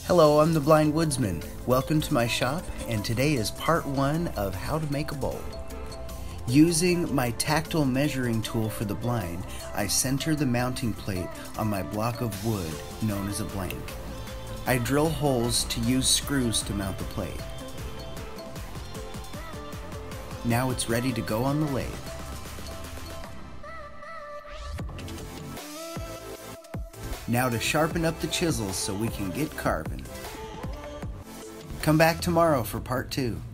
Hello, I'm the Blind Woodsman. Welcome to my shop, and today is part 1 of how to make a bowl. Using my tactile measuring tool for the blind, I center the mounting plate on my block of wood known as a blank. I drill holes to use screws to mount the plate. Now it's ready to go on the lathe. Now to sharpen up the chisels so we can get carving. Come back tomorrow for part 2.